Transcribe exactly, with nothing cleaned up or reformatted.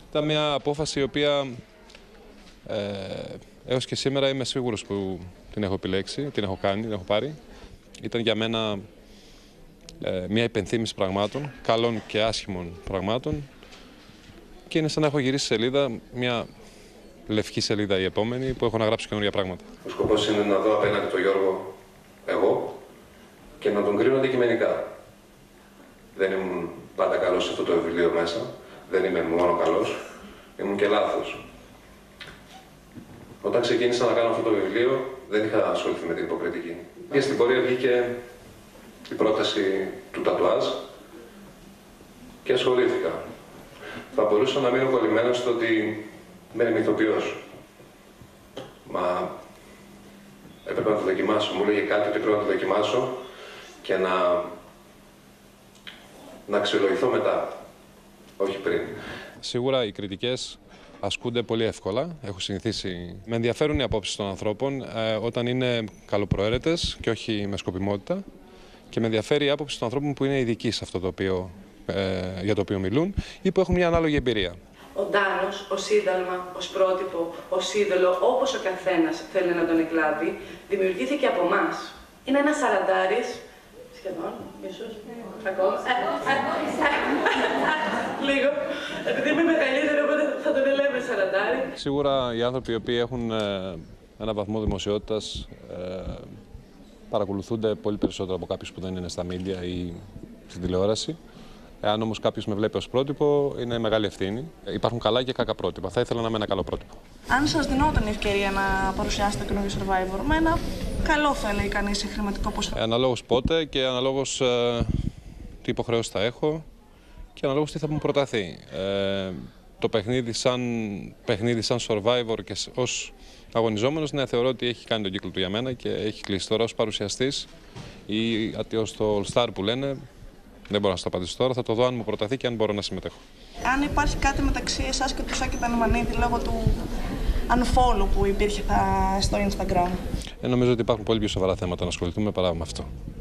Ήταν μια απόφαση η οποία ε, έως και σήμερα είμαι σίγουρος που την έχω επιλέξει, την έχω κάνει, την έχω πάρει. Ήταν για μένα ε, μια υπενθύμηση πραγμάτων, καλών και άσχημων πραγμάτων, και είναι σαν να έχω γυρίσει σελίδα, μια λευκή σελίδα η επόμενη, που έχω να γράψω καινούργια πράγματα. Ο σκοπός είναι να δω απέναντι τον Γιώργο εγώ και να τον κρίνω αντικειμενικά. Δεν ήμουν πάντα καλός σε αυτό το βιβλίο μέσα, δεν είμαι μόνο καλός, ήμουν και λάθος. Όταν ξεκίνησα να κάνω αυτό το βιβλίο, δεν είχα ασχοληθεί με την υποκριτική. Και στην πορεία βγήκε η πρόταση του τατουάζ και ασχολήθηκα. Θα μπορούσα να μείνω κολλημένος στο ότι μένει ηθοποιός. Μα έπρεπε να το δοκιμάσω. Μου έλεγε κάτι ότι πρέπει να το δοκιμάσω και να, να αξιολογηθώ μετά, όχι πριν. Σίγουρα οι κριτικές ασκούνται πολύ εύκολα. Έχω συνηθίσει. Με ενδιαφέρουν οι απόψεις των ανθρώπων ε, όταν είναι καλοπροαίρετες και όχι με σκοπιμότητα. Και με ενδιαφέρει η άποψη των ανθρώπων που είναι ειδικοί σε αυτό το οποίο, ε, για το οποίο μιλούν ή που έχουν μια ανάλογη εμπειρία. Ο Ντάνος, ως σύνταλμα, ως πρότυπο, ως είδωλο, όπως ο καθένας θέλει να τον εκλάβει, δημιουργήθηκε από εμάς. Είναι ένας σαραντάρης, σχεδόν, ίσως, ακόμα. Λίγο, επειδή είμαι μεγαλύτερο, οπότε θα τον λέμε σαραντάρη. Σίγουρα οι άνθρωποι οι οποίοι έχουν ε, ένα βαθμό δημοσιότητας ε, παρακολουθούνται πολύ περισσότερο από κάποιους που δεν είναι στα μίντια ή στην τηλεόραση. Εάν όμως κάποιος με βλέπει ως πρότυπο, είναι μεγάλη ευθύνη. Υπάρχουν καλά και κακά πρότυπα. Θα ήθελα να είμαι ένα καλό πρότυπο. Αν σας δινόταν η ευκαιρία να παρουσιάσετε το καινούργιο Survivor, με ένα καλό θα έλεγε κανείς σε χρηματικό ποσό. Ε, αναλόγως πότε και αναλόγως ε, τι υποχρεώσεις θα έχω και αναλόγως τι θα μου προταθεί. Ε, το παιχνίδι σαν, παιχνίδι σαν Survivor και ως αγωνιζόμενος, ναι, θεωρώ ότι έχει κάνει τον κύκλο του για μένα και έχει κλείσει τώρα ως παρουσιαστής ή ως το All Star που λένε. Δεν μπορώ να σας το απαντήσω τώρα, θα το δω αν μου προταθεί και αν μπορώ να συμμετέχω. Αν υπάρχει κάτι μεταξύ εσάς και του Σάκη Τανιμανίδη λόγω του unfollow που υπήρχε στο Instagram. Ε, νομίζω ότι υπάρχουν πολύ πιο σοβαρά θέματα να ασχοληθούμε παρά με αυτό.